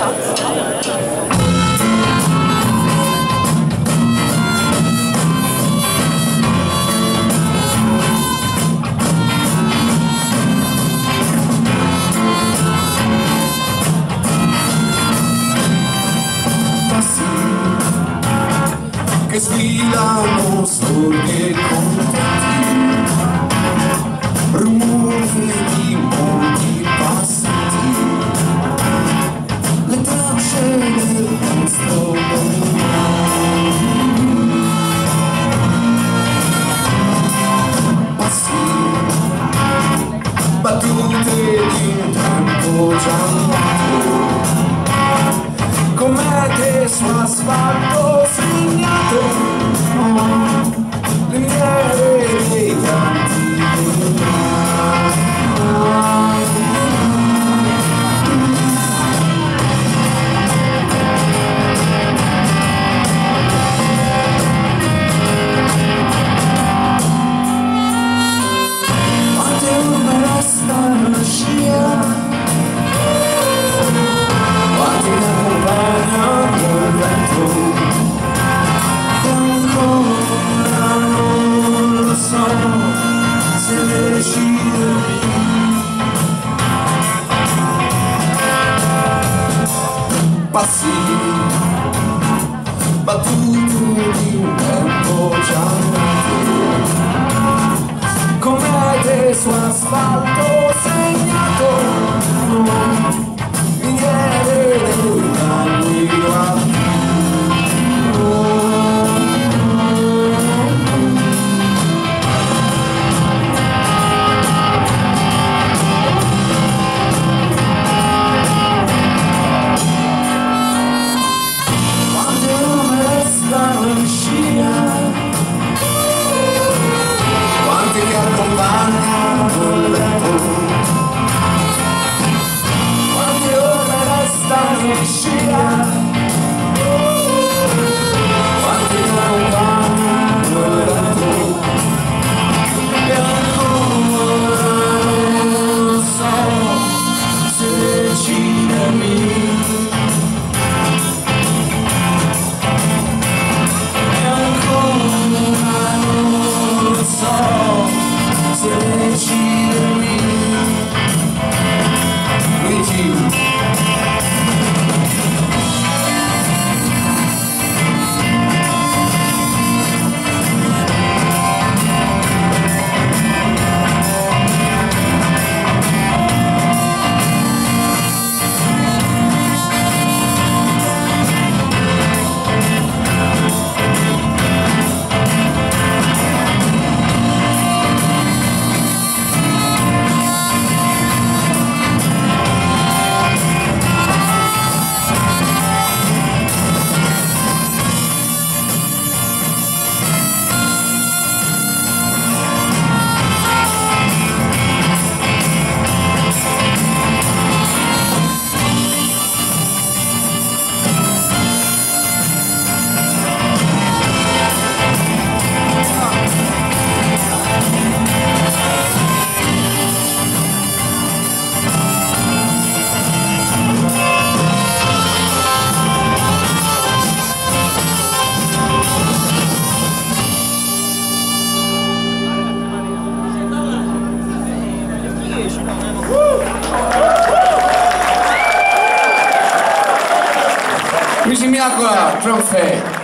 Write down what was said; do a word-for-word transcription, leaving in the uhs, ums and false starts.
Che sfilano sorghe contenti, rumori di molti passi, le tracce del nostro mondo, passi, battute di un tempo già andato, comete su asfalto segnato, le miele dei canti del mare. Quante ore restano a scia, quanti ne accompagnano il vento, e ancora non lo so se decide. Passi, battute di un tempo già andato, comete su asfalto segnato, miniere dei danni guardi. Luigi Miraccola, trompe.